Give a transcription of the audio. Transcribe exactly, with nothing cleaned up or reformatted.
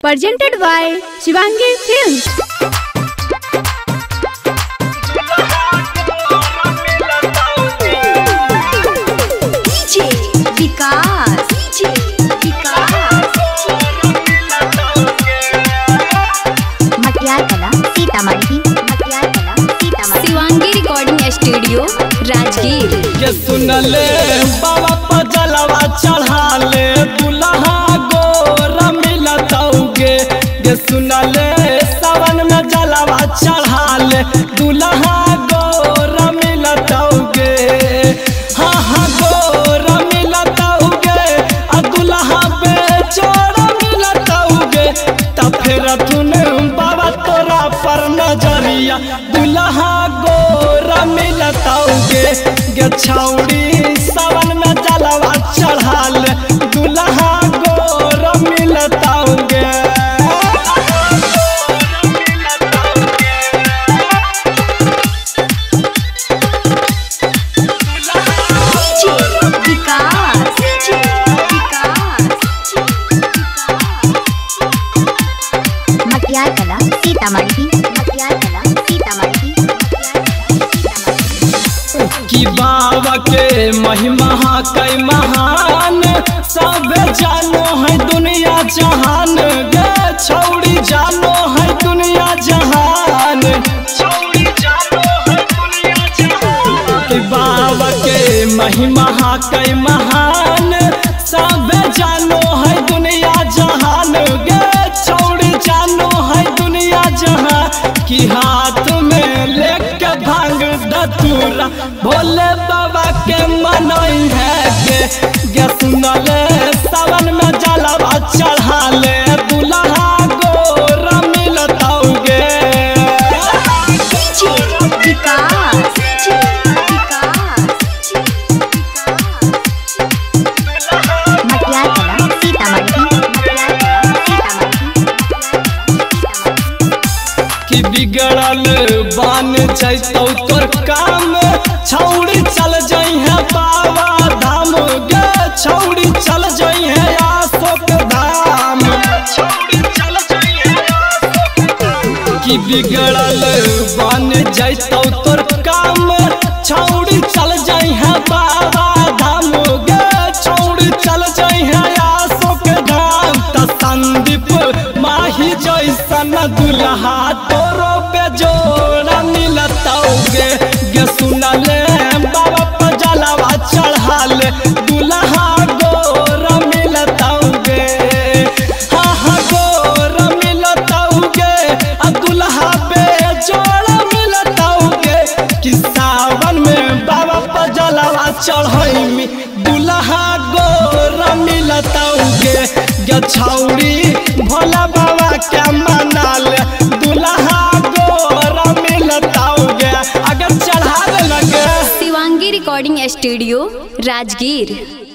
presented by Shivangi Films. Shivangi recording studio Rajgir. ये सुनले बाबा पजलवा चढ़ाले दुल्हा गोरा मिलतौगे। ये सुनले सावन में जलवा चढ़ाले दुल्हा गोरा मिलतौगे। हाँ हाँ गोरा मिलतौगे आ दुल्हा बेचोरा मिलतौगे। तब फिर तुन बाबा तोरा पर नजरिया दुल्हा गोरा मिलतौगे। गे छौड़ी सावन में जलवा चढ़ाल दुल्हा गोरा मिलतौगे। कि बाबा के महिमा कई महान सब जानो है दुनिया जहान। गे छौड़ी जानो है दुनिया जहान। कि बाबा के महिमा कई महान सब जानो है दुनिया जहान। गे छौड़ी जानो है दुनिया जहान। कि हाथ में लेके भांग धतूरा भोले बाबा के मनई है गे। गे सुनले सावन में जलवा चढ़ाले दुल्हा गोरा मिलतौगे। कि बिगड़ल बान जैतौ तोर काम छौड़ी चल जई है बाबा धाम। गे छौड़ी चल जई है अशोक धाम। कि बिगड़ल बान जैतौ तोर काम छौड़ी चल जई है बाबा धाम। गे छौड़ी चल जई है अशोक धाम। त संदीप माही जैसन दुल्हा तोरो बेजोड़ा मिलतौगे। गे सुनले बाबा पजलवा चढ़ाले दुल्हा गोरा मिलतौगे। हाँ हाँ गोरा मिलतौगे आ दुल्हा बेजोड़ा मिलतौगे। कि सावन में बाबा पजलवा चढ़ैमी दुल्हा गोरा मिलतौगे। गे छौड़ी भोला बाबा के मनाल दुल्हा गोरा मिलतौगे। अगर चढ़ा लगे। Shivangi recording studio Rajgir.